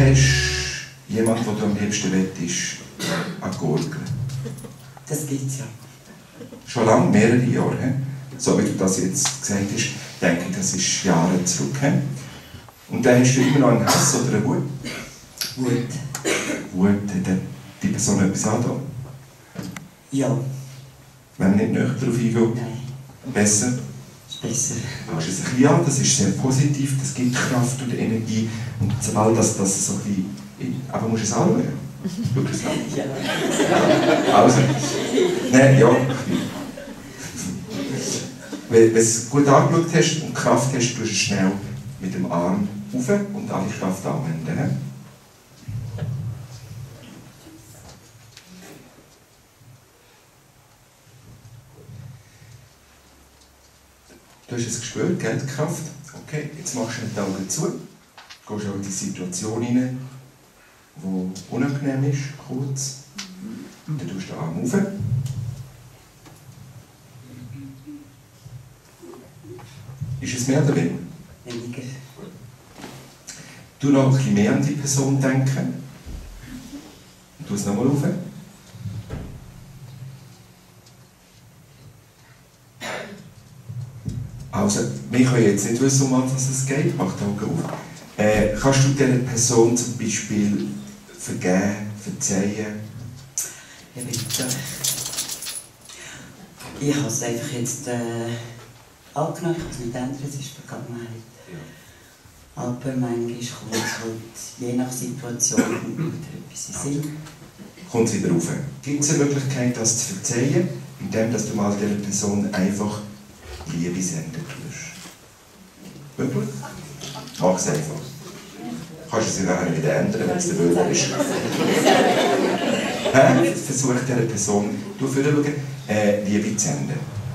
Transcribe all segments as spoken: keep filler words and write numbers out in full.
hast jemanden, den du am liebsten wettest, an die Gurgel. Das gibt's ja. Schon lange, mehrere Jahre. He? So wie du das jetzt gesagt hast, denke ich, das ist Jahre zurück. He? Und dann hast du immer noch einen Hass oder eine Wut? Wut. Wut, hat die Person etwas angetan? Ja. Wenn nicht näher darauf eingehen? Nein. Besser? Ist besser. Schaust du es ein bisschen an, das ist sehr positiv, das gibt Kraft und Energie. Und sobald das, das so ein bisschen... Aber musst du es anschauen? Schau es an. Ja. Also. Nein, ja. Wenn du es gut angeschaut hast und Kraft hast, tust du es schnell mit dem Arm rauf und alle Kraft anwenden. Du hast es gespürt, gell, die Kraft. Okay, jetzt machst du die Augen zu, gehst auch in die Situation hinein, die unangenehm ist, kurz. Dann tust du den Arm rauf. Ist es mehr oder weniger? Weniger. Du noch ein bisschen mehr an die Person denken. Und tu es nochmal rauf. Also, wir können jetzt nicht wissen, um was es geht. Mach die Augen auf. Äh, kannst du dieser Person zum Beispiel vergeben, verzeihen? Ja, bitte. Ich habe es einfach jetzt äh, angenommen, ich kann es nicht ändern, es ist Vergangenheit. Ja. Aber manchmal kommt es halt je nach Situation wieder etwas in Sinn. Kommt es wieder rauf. Gibt es eine Möglichkeit, das zu verzeihen, indem dass du mal dieser Person einfach Liebe senden tust? Möglich? Mach es einfach. Kannst du es nachher wieder ändern, wenn es der Wille ist. Hä? Versuch dieser Person, du schauen, äh, Liebe zu senden.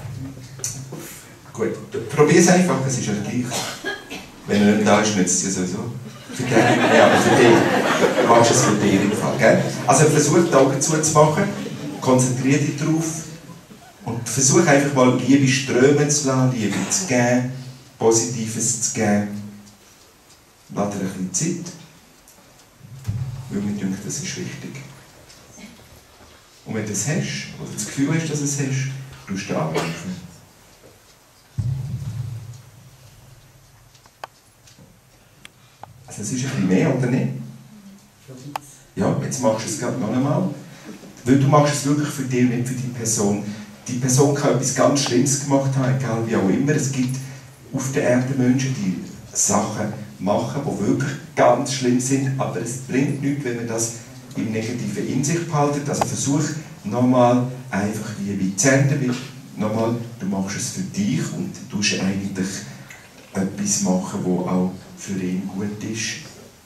Gut, probier es einfach, es ist ja gleich. Wenn er nicht da ist, nützt es ja sowieso. Für den, ja, aber für dich. Machst du es für dich im Fall, gell? Also versuch die Augen zuzumachen, konzentriere dich darauf und versuch einfach mal Liebe strömen zu lassen, Liebe zu geben, Positives zu geben. Lass dir ein bisschen Zeit, weil mir denkt, das ist wichtig. Und wenn du es hast, oder das Gefühl hast, dass du es hast, tust du den Arm öffnen. Also es ist ein bisschen mehr, oder nicht? Ja, jetzt machst du es gerade noch einmal. Weil du machst es wirklich für dich, nicht für die Person. Die Person kann etwas ganz Schlimmes gemacht haben, egal wie auch immer. Es gibt auf der Erde Menschen, die Sachen machen, die wirklich ganz schlimm sind, aber es bringt nichts, wenn man das im Negativen in sich behaltet. Also versuch nochmal einfach Liebe zu senden, weil nochmal, du machst es für dich und du tust eigentlich etwas machen, was auch für ihn gut ist,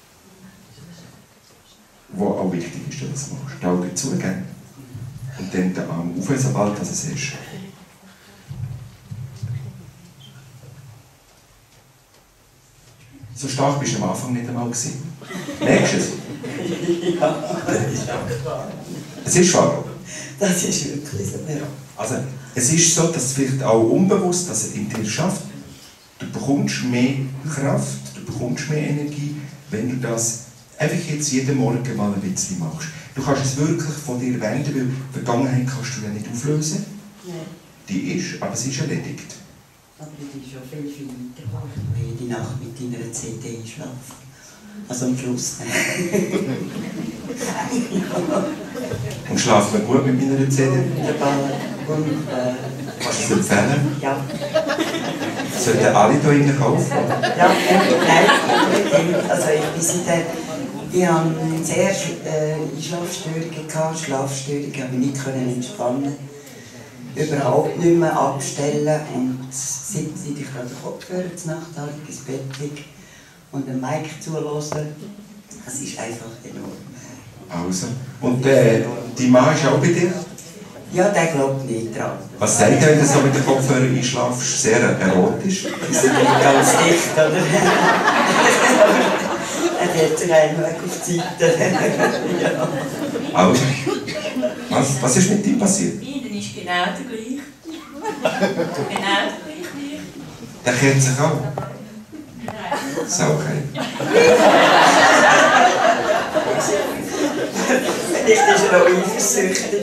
was auch wichtig ist, dass du das machst. Die Augen zugeben und dann den Arm auf, sobald du es hast. So stark bist du am Anfang nicht einmal gewesen. Merkst du es? Ja, das ist auch wahr. Es ist wahr. Das ist wirklich so. Ja. Also, es ist so, dass es vielleicht auch unbewusst, dass er in dir schafft. Du bekommst mehr Kraft, du bekommst mehr Energie, wenn du das einfach jetzt jeden Morgen mal ein bisschen machst. Du kannst es wirklich von dir wenden, weil die Vergangenheit kannst du ja nicht auflösen. Nein. Die ist, aber sie ist erledigt. Aber die ist schon viel, viel weiter. Jede Nacht mit deiner C D einschlafen. Also am Schluss. Und schlafen wir gut mit meiner C D? Wunderbar. Und, äh, Kannst du es empfehlen? ja. Sollten alle hier rein kaufen? Ja, nein, unbedingt. Also ich bin seit, ich hatte sehr äh, Einschlafstörungen, gehabt, Schlafstörungen, aber nicht können entspannen. Überhaupt nicht mehr abstellen. Und seit ich gerade den Kopfhörer zur Nacht habe, ins Bett liege und den Mic zuhören, das ist einfach enorm. Also. Und äh, die Mann ist auch bei dir? Ja, der glaubt nicht dran. Was sagt er, wenn du so mit den Kopfhörern einschlafst? Sehr erotisch? Die sind nicht ganz dicht, oder? Er hat sich einmal auf die Seite. Ja. Also. Was, was ist mit ihm passiert? Dann ist genau der gleiche. Genau der gleiche wie ich. Der kennt sich auch. Sau okay. Vielleicht ist er auch eifersüchtig.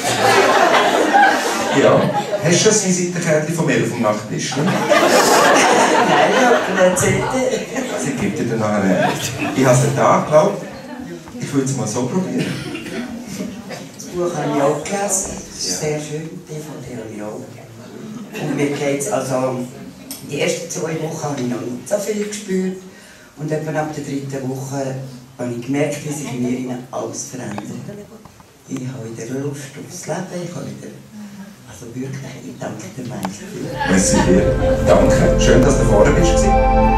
Ja. Hast du das Visitenkärtchen von mir auf dem Nachttisch? Ne? Nein, ich habe eine C D. Sie gibt dir dann nachher eine. Ich habe es dir da geglaubt. Ich würde es mal so probieren. Das Buch habe ich auch gelesen. Das ist sehr schön. Die von dir habe ich auch. Und mir geht es, also die ersten zwei Wochen habe ich noch nicht so viel gespürt. Und etwa ab der dritten Woche habe ich gemerkt, wie sich in mir alles verändert. Ich habe wieder Lust aufs Leben. Ich habe wieder, also wirklich, ich danke dir, Mensch. Merci dir. Danke. Schön, dass du vorne bist.